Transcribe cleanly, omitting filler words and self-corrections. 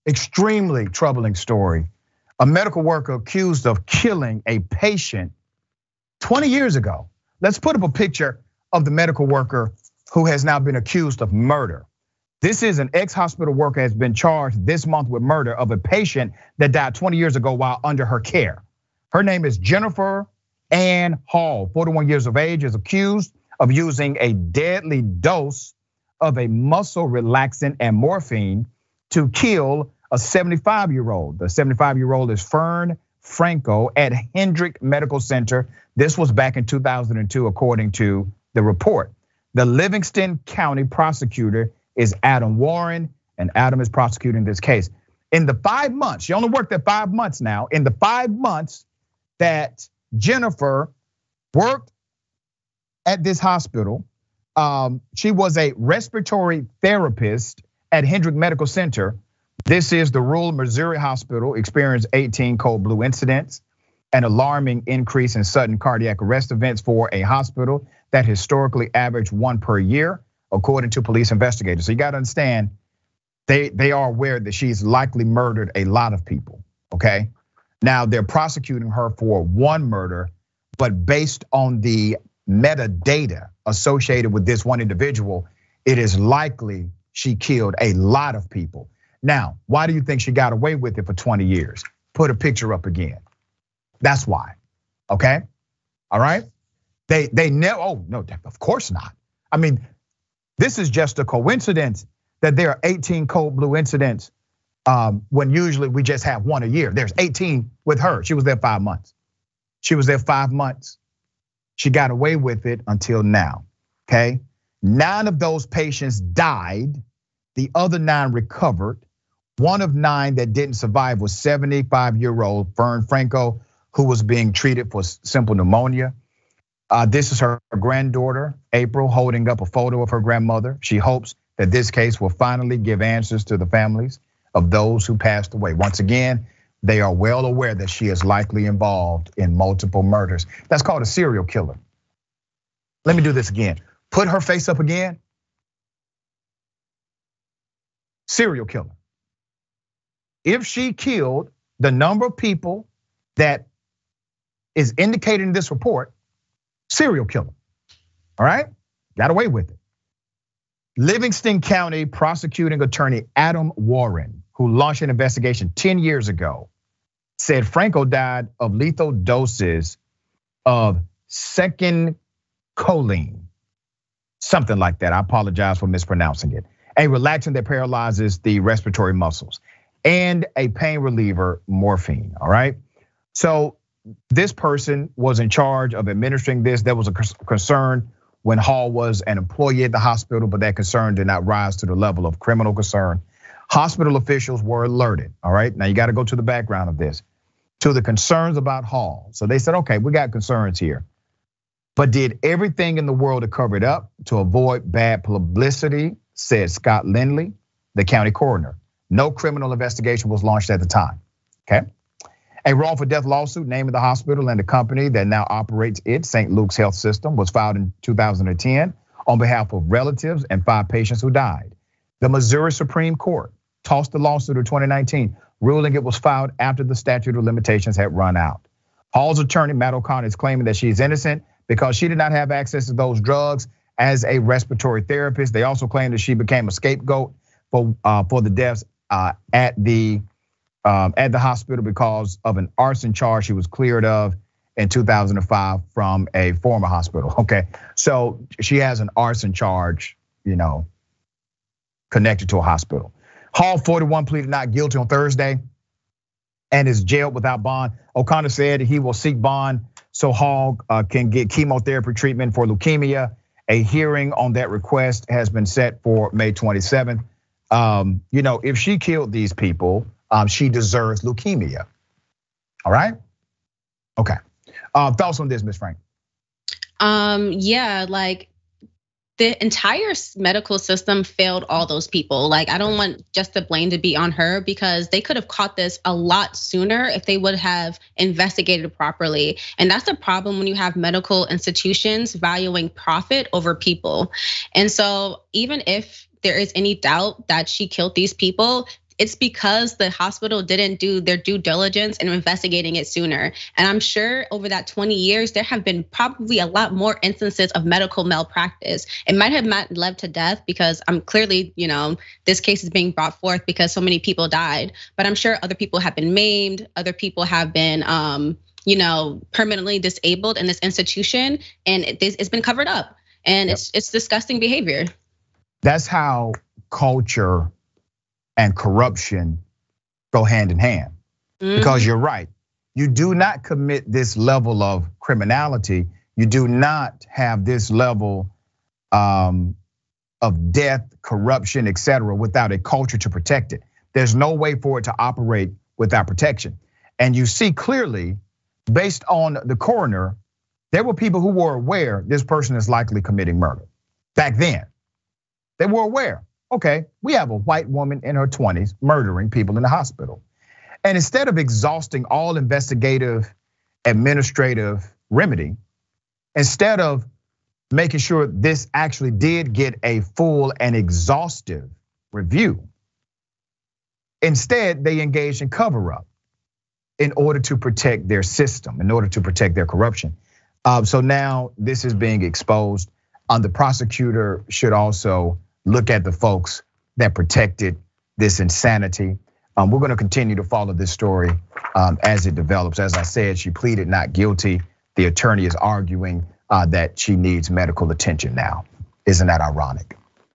Extremely troubling story. A medical worker accused of killing a patient 20 years ago. Let's put up a picture of the medical worker who has now been accused of murder. This is an ex-hospital worker has been charged this month with murder of a patient that died 20 years ago while under her care. Her name is Jennifer Ann Hall, 41 years of age, is accused of using a deadly dose of a muscle relaxant and morphine to kill a 75-year-old. The 75-year-old is Fern Franco at Hedrick Medical Center. This was back in 2002, according to the report. The Livingston County prosecutor is Adam Warren, and Adam is prosecuting this case. In the 5 months, she only worked there 5 months now. In the 5 months that Jennifer worked at this hospital, she was a respiratory therapist at Hedrick Medical Center. This is the rural Missouri hospital, experienced 18 cold blue incidents, an alarming increase in sudden cardiac arrest events for a hospital that historically averaged 1 per year, according to police investigators. So you gotta understand, they are aware that she's likely murdered a lot of people, okay? Now they're prosecuting her for 1 murder, but based on the metadata associated with this one individual, it is likely she killed a lot of people. Now, why do you think she got away with it for 20 years? Put a picture up again. That's why, okay? All right? They never, oh no, of course not. I mean, this is just a coincidence that there are 18 cold blue incidents when usually we just have 1 a year. There's 18 with her. She was there 5 months. She was there 5 months. She got away with it until now, okay? 9 of those patients died. The other 9 recovered. 1 of 9 that didn't survive was 75-year-old Fern Franco, who was being treated for simple pneumonia. This is her granddaughter, April, holding up a photo of her grandmother. She hopes that this case will finally give answers to the families of those who passed away. Once again, they are well aware that she is likely involved in multiple murders. That's called a serial killer. Let me do this again. Put her face up again. Serial killer. If she killed the number of people that is indicated in this report, serial killer, all right? Got away with it. Livingston County prosecuting attorney Adam Warren, who launched an investigation 10 years ago, said Franco died of lethal doses of second choline, something like that. I apologize for mispronouncing it. A relaxant that paralyzes the respiratory muscles, and a pain reliever, morphine, all right? So this person was in charge of administering this. There was a concern when Hall was an employee at the hospital, but that concern did not rise to the level of criminal concern. Hospital officials were alerted, all right? Now you gotta go to the background of this, to the concerns about Hall. So they said, okay, we got concerns here, but did everything in the world to cover it up to avoid bad publicity, said Scott Lindley, the county coroner. No criminal investigation was launched at the time, okay? A wrongful death lawsuit naming the hospital and the company that now operates it, St. Luke's Health System, was filed in 2010 on behalf of relatives and 5 patients who died. The Missouri Supreme Court tossed the lawsuit in 2019, ruling it was filed after the statute of limitations had run out. Hall's attorney, Matt O'Connor, is claiming that she's innocent because she did not have access to those drugs as a respiratory therapist. They also claim that she became a scapegoat for the deaths at the hospital because of an arson charge she was cleared of in 2005 from a former hospital. Okay, so she has an arson charge, connected to a hospital. Hall, 41, pleaded not guilty on Thursday and is jailed without bond. O'Connor said he will seek bond so Hall can get chemotherapy treatment for leukemia. A hearing on that request has been set for May 27th. If she killed these people, she deserves leukemia. All right? Okay. Thoughts on this, Ms. Frank? Yeah, like the entire medical system failed all those people. Like, I don't want just the blame to be on her because they could have caught this a lot sooner if they would have investigated properly. And that's the problem when you have medical institutions valuing profit over people. And so even if there is any doubt that she killed these people, it's because the hospital didn't do their due diligence in investigating it sooner. And I'm sure over that 20 years, there have been probably a lot more instances of medical malpractice. It might have not led to death because I'm clearly, this case is being brought forth because so many people died. But I'm sure other people have been maimed, other people have been, permanently disabled in this institution, and it's been covered up. And it's disgusting behavior. That's how culture and corruption go hand in hand. Because you're right. You do not commit this level of criminality. You do not have this level of death, corruption, etc., without a culture to protect it. There's no way for it to operate without protection. And you see clearly, based on the coroner, there were people who were aware this person is likely committing murder. Back then, they were aware. Okay, we have a white woman in her 20s murdering people in the hospital. And instead of exhausting all investigative, administrative remedy, instead of making sure this actually did get a full and exhaustive review, instead they engaged in cover-up in order to protect their system, in order to protect their corruption. So now this is being exposed. The prosecutor should also look at the folks that protected this insanity. We're gonna continue to follow this story as it develops. As I said, she pleaded not guilty. The attorney is arguing that she needs medical attention now. Isn't that ironic?